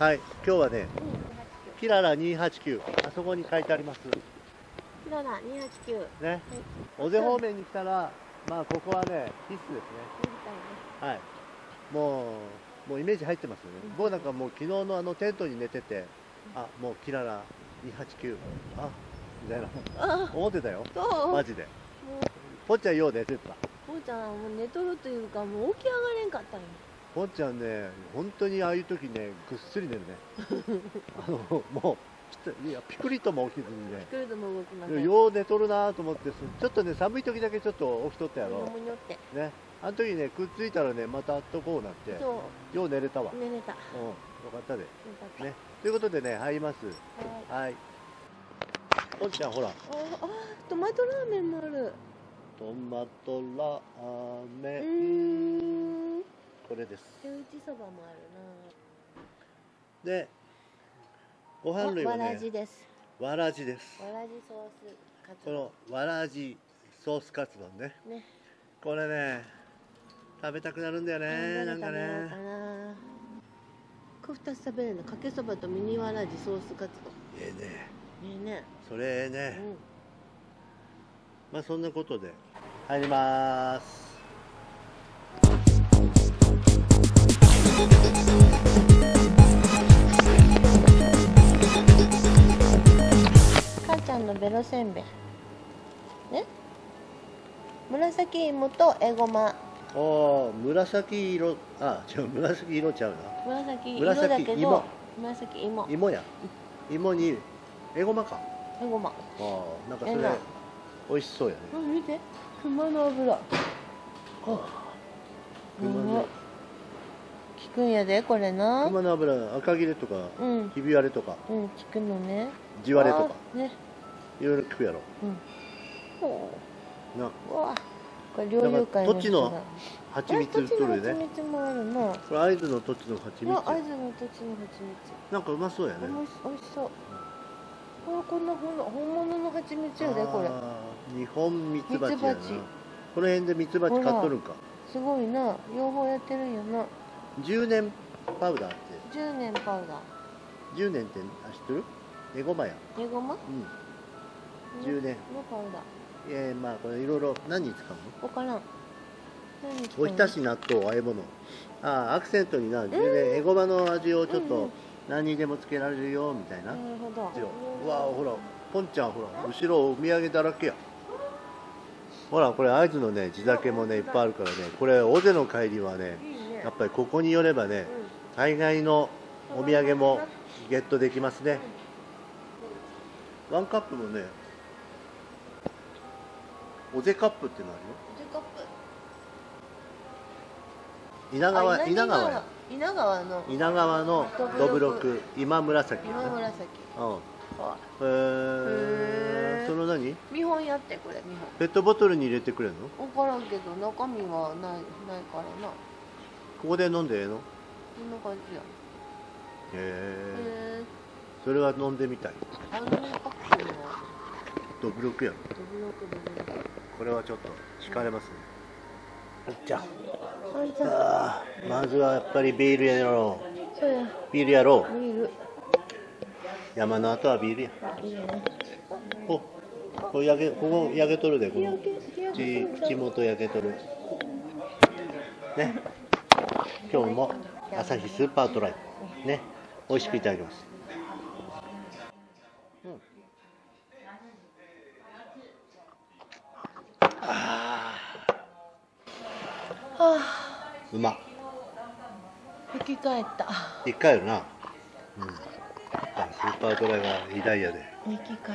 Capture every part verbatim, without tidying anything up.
はい、今日はね、キララにーはちきゅう、あそこに書いてあります。 キララにーはちきゅう。 ね、はい、尾瀬方面に来たら、まあここはね、必須ですね。はい。もう、もうイメージ入ってますよね。僕なんかもう昨日のあのテントに寝てて、あ、もうキララにーはちきゅう、あ、みたいな、思ってたよ。マジで。ぽっちゃんよう寝てた。 ぽっちゃんはもう寝とるというか、もう起き上がれんかったんよ。 ぽっちゃんね、本当にああいう時ね、ぐっすり寝るね。あの、もう、いや、ピクリとも起きずにね。 ピクリとも動きません。 よう寝とるなと思って、ちょっとね、寒い時だけちょっと起きとったやろ。ね。あの時ね、くっついたらね、またあっとこうなって、よう寝れたわ。 寝れた。 うん、よかったで。ね。ということでね、入ります。はい。ぽっちゃん、ほら。ああ、トマトラーメンもある。 トマトラーメン。これです。 手打ちそばもあるな。で、ご飯類はね、 わらじです。 わらじです。 わらじソースカツ丼。このわらじソースカツ丼ね。ね。これね、食べたくなるんだよね、なんかね。 これふたつ食べれるの、かけそばとミニわらじソースカツ丼。 ええね。 ええね。 それね。うん、まあそんなことで入ります。 母ちゃんのベロせんべいね、紫芋とエゴマ。 おお、紫色、あ、違う、紫色ちゃうな。 紫色だけど紫芋。 芋や。芋にエゴマか。 エゴマ。ああ、なんかそれ美味しそうやね。 うん、見て、熊の油。あ、熊の。効くんやで、これな。 熊の油、赤切れとか、ひび割れとか。 うん、効くのね。 地割れとか。 ね。 いろいろ効くやろ。うん。 ほう。な。うわ。これ猟友会の人だ。土地の蜂蜜売っとるよね。 蜂蜜もあるな。 これ会津の土地の蜂蜜。 会津の土地の蜂蜜。 なんかうまそうやね。 おいしそう。これこんな本物の蜂蜜やで、これ。 日本蜜蜂やな。この辺で蜜蜂買っとるんか。 すごいな、養蜂やってるんやな。 じゅうねんパウダーって。 じゅうねんパウダー。 じゅうねんって知ってる？エゴマや。 エゴマ？うん。 じゅうねん。 のパウダー。 ええ、まあこれいろいろ何に使うの？ わからん。 おひたし、納豆、和え物。ああ、アクセントにな、じゅうねんエゴマの味をちょっと何にでもつけられるよみたいな。なるほど。うわあ、ほら、ポンちゃんほら、後ろお土産だらけや。ほら、これ会津のね、地酒もね、いっぱいあるからね、これ尾瀬の帰りはね、やっぱりここに寄ればね、大概のお土産もゲットできますね。ワンカップもね、尾瀬カップってのあるよ。 尾瀬カップ。 稲川、稲川や。 稲川の。 稲川のどぶろく、今紫。 今紫。 うん。へえ。その何？ 見本やってこれ見本。 ペットボトルに入れてくれるの？ 分からんけど中身はないないからな。 ここで飲んでええの？ こんな感じや。 へえ。それは飲んでみたい。 アルミパックのどぶろくやろ。 どぶろくどぶろく。これはちょっと惹かれますね。じゃあ、まずはやっぱりビールやろう。そうや。ビールやろう。ビール。山の後はビールや。いいね。お、ここ焼け、ここ焼けとるで、この口、口元焼けとる。ね。今日も朝日スーパードライ。ね。美味しくいただきます。うん。ああ。うま。 生き返った。 生き返るな。うん。スーパードライは偉大やで。 生き返った。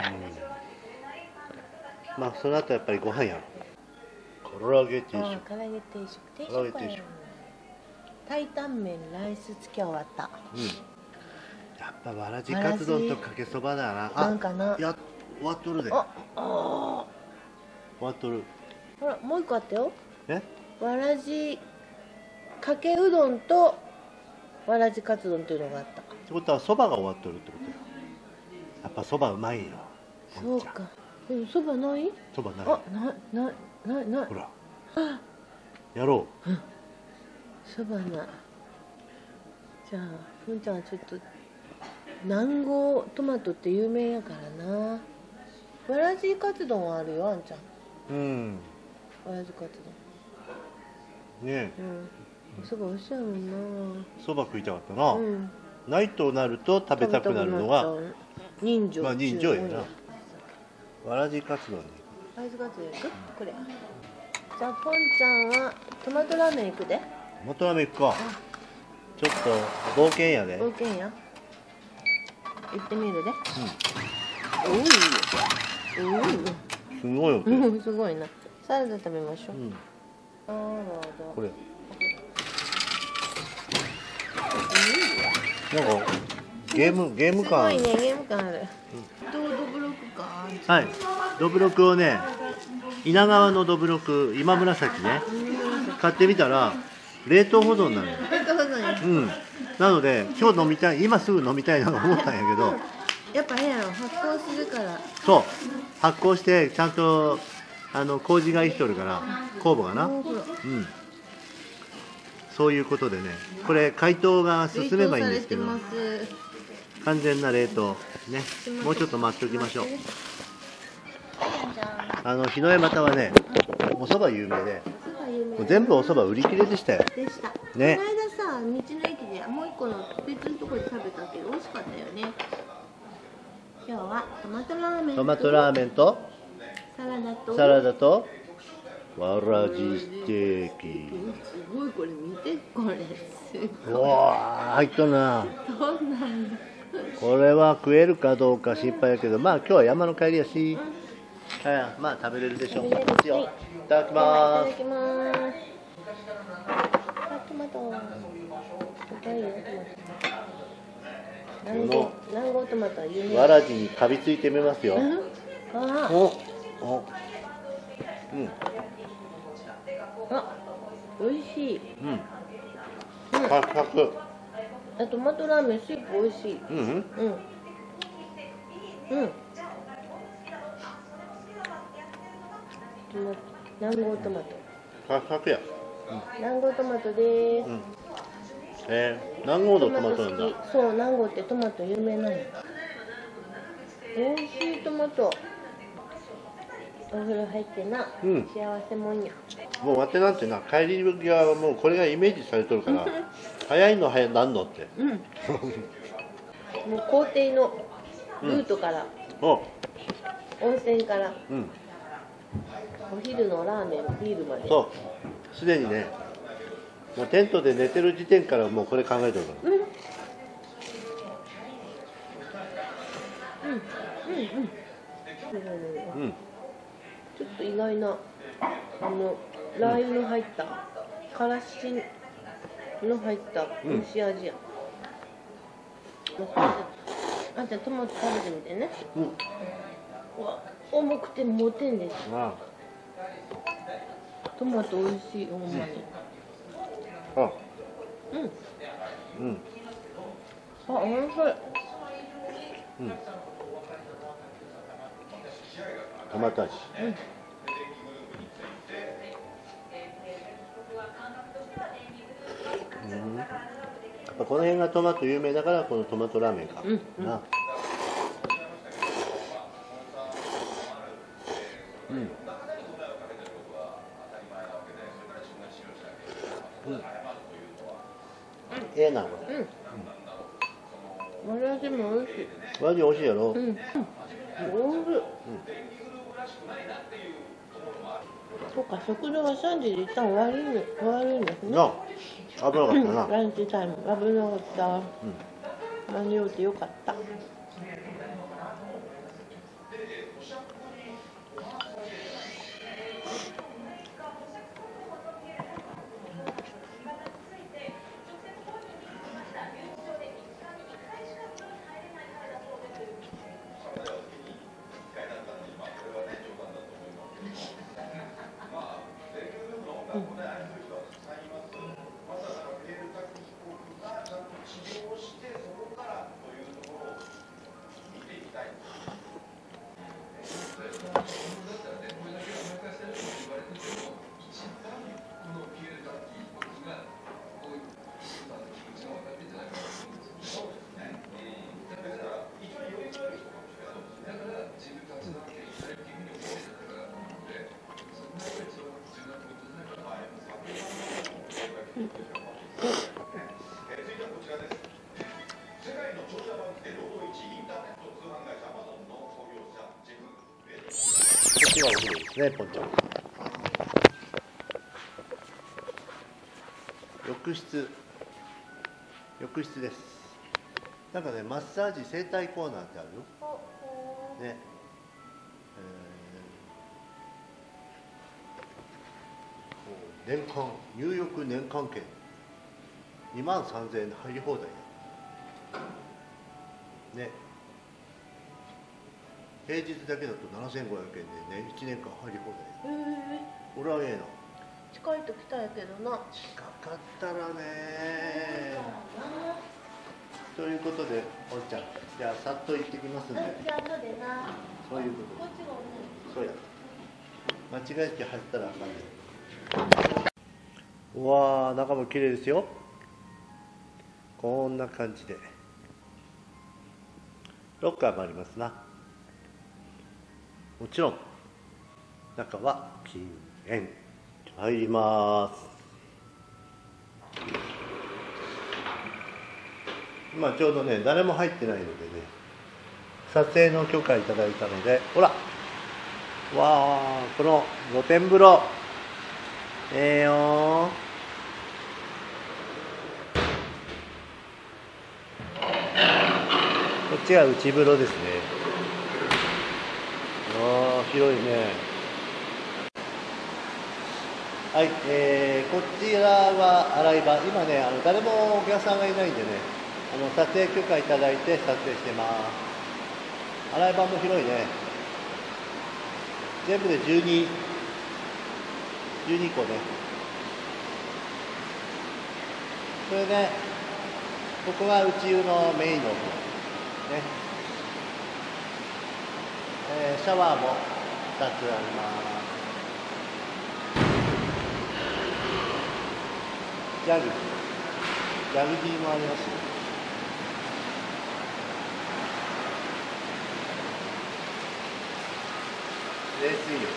うん。まあその後やっぱりご飯やろ。唐揚げ定食。 唐揚げ定食。定食。定食。タイタン麺ライス付き終わった。うん。 やっぱわらじカツ丼とかけそばだな。 なんかな。 や終わっとるで。ああ。終わっとる。 ほらもう一個あったよ。 え？ わらじかけうどんとわらじカツ丼っていうのがあった。 ってことはそばが終わっとるってことよ。やっぱそばうまいよ。 そうか。でもそばない？ そばない。 あ、な、な、な、な。 ほら。やろう。 そばな。 じゃあふんちゃんはちょっと南郷トマトって有名やからな。わらじカツ丼はあるよ、あんちゃん。 うん。 わらじカツ丼ねえ、うん、そば美味しいやもんな。 そば食いたかったな、 うん、 ないとなると食べたくなるのが人情。 まあ人情やな。わらじカツ丼にわらじカツ丼行く、これ。じゃあポンちゃんはトマトラーメン行くで。 トマトラーメン行くか。ちょっと冒険やで。 冒険や。行ってみるで。うん。おいよ。おいよ。 すごいよ。 うん、すごいな。サラダ食べましょう。うん。サラダ。 これ。なんかゲームゲーム感。 すごいね、ゲーム感ある。どうドブロクか。 はい。ドブロクをね、稲川のどぶろく今紫ね、買ってみたら冷凍保存なのよ。 冷凍保存や。 うん。なので今日飲みたい、今すぐ飲みたいなと思ったんやけど。 やっぱ変やろ、発酵するから。 そう。発酵してちゃんとあの麹が生きとるから酵母がな。うん。そういうことでね、これ解凍が進めばいいんですけど、完全な冷凍ね。もうちょっと待っておきましょう。あの日の江又はね、お蕎麦有名で、もう全部お蕎麦売り切れでしたよ。 でした。 ね。 この間さ、道の駅でもう一個の別のところで食べたけど美味しかったよね。今日はトマトラーメンと、 トマトラーメンとサラダとサラダとわらじステーキ。 すごい、これ見て、これすごい。 うわー、入っとんな。 そうなんだ。 これは食えるかどうか心配やけど、まあ今日は山の帰りやし、うん、はい、まあ食べれるでしょう。いただきます。 いただきます。あ、トマト。高いよ、トマト。南郷、南郷トマトは有名。 わらじにかびついてみますよ。 あ、 お、お、うん。 あ、美味しい。 うん。サクサク。 あ、トマトラーメンスープ美味しい。 うん。うん。 うん。南郷トマト。 サクサクや。 南郷トマトです。うん、 えー、南郷のトマトなんだ。 そう、南郷ってトマト有名なの。美味しいトマト。お風呂入ってな、うん、幸せもんや。 もうわてなんてな、帰り際はもうこれがイメージされとるから早いの早いなんのって、うん、もう工程のルートから、うん、温泉から、うん、お昼のラーメンビールまで、 そうすでにね、もうテントで寝てる時点からもうこれ考えてるから、うん、うんうんうんうん、ちょっと意外なあのラー油の入った、うん、からしの入った蒸し味や、うん、あんたトマト食べてみてね、うん、うわ重くてもてんです。ああ、トマト美味しい、ほんまに。あ、うんうん、あ、おいしい。うん、 トマト味、うん、うん、やっぱこの辺がトマト有名だからこのトマトラーメンか、うんうん、な、うん、うん、ええなこれ、 うん、わらじも美味しい。 わらじ美味しいやろ、うん、うん、おいしい、うん、 そうか、食堂はさんじで一旦終わるんで、終わるんですね。 なあ、危なかったな。 ランチタイム、危なかった。うん、間に合うてよかった。うん、 ね、ポンちゃん。浴室浴室です。なんかね、マッサージ整体コーナーってあるよね。えー、年間入浴年間券にまんさんぜんえんで入り放題やね。平日だけだとななせんごひゃくえんでね、いちねんかん入り放題や。へえ。俺はええな。 近いと来たんやけどな。 近かったらね。ということで、おんちゃん、じゃあさっと行ってきますんで。そういうこと。そうや。間違えて入ったらあかんね。うわー、中も綺麗ですよ。こんな感じで。ロッカーがありますな。もちろん、中は禁煙。入ります。今ちょうどね、誰も入ってないのでね、撮影の許可いただいたので、ほら、わあ、この露天風呂、ええよー。こっちが内風呂ですね。ああ、広いね。はい、えー、こちらは洗い場、今ね、あの誰もお客さんがいないんでね、あの撮影許可いただいて撮影してます。洗い場も広いね。全部でじゅうに、じゅうにこね。それで、ここが内湯のメインのお風呂ね。えー、シャワーもふたつあります。ジャグジー、ジャグジーもありますよ。冷水浴、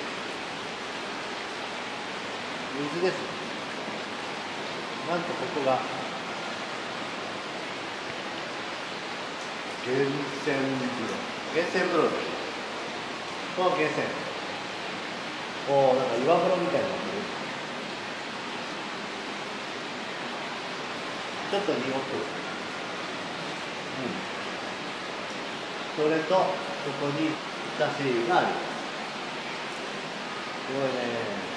水です。なんとここが源泉風呂、源泉風呂です。この源泉、おお、なんか岩風呂みたいになってる。ちょっと濁ってる。うん。それと、ここに下水があります。すごいね。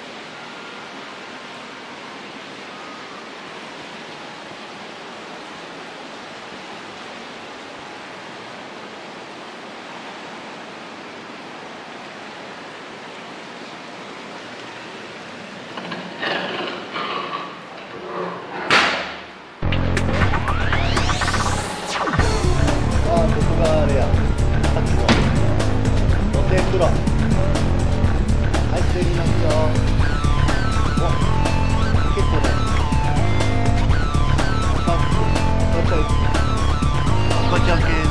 入ってみますよ。お、結構ね。パック、こっち、こっち OK。